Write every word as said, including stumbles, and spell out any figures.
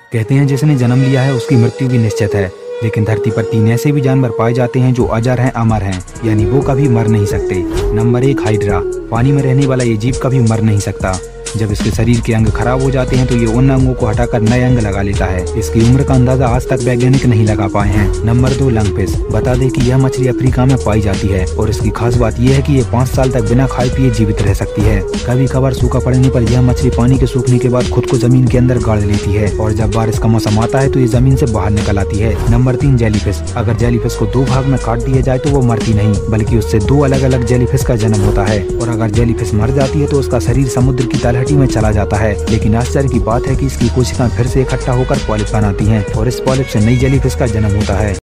कहते हैं जिसने जन्म लिया है उसकी मृत्यु भी निश्चित है, लेकिन धरती पर तीन ऐसे भी जानवर पाए जाते हैं जो अजर हैं, अमर हैं, यानी वो कभी मर नहीं सकते। नंबर एक, हाइड्रा। पानी में रहने वाला ये जीव कभी मर नहीं सकता। जब इसके शरीर के अंग खराब हो जाते हैं तो ये उन अंगों को हटाकर नए अंग लगा लेता है। इसकी उम्र का अंदाजा आज तक वैज्ञानिक नहीं लगा पाए हैं। नंबर दो, लंगफिश। बता दें कि यह मछली अफ्रीका में पाई जाती है और इसकी खास बात यह है कि ये पाँच साल तक बिना खाए पिए जीवित रह सकती है। कभी कभार सूखा पड़ने पर यह मछली पानी के सूखने के बाद खुद को जमीन के अंदर गाड़ लेती है और जब बारिश का मौसम आता है तो ये जमीन से बाहर निकल आती है। नंबर तीन, जेलीफिश। अगर जेलीफिश को दो भाग में काट दिया जाए तो वो मरती नहीं, बल्कि उससे दो अलग अलग जेलीफिश का जन्म होता है। और अगर जेलीफिश मर जाती है तो उसका शरीर समुद्र की तलहटी में चला जाता है। लेकिन आश्चर्य की बात है कि इसकी कोशिकाएं फिर से इकट्ठा होकर पॉलिप बनाती हैं और इस पॉलिप से नई जेलीफिश का जन्म होता है।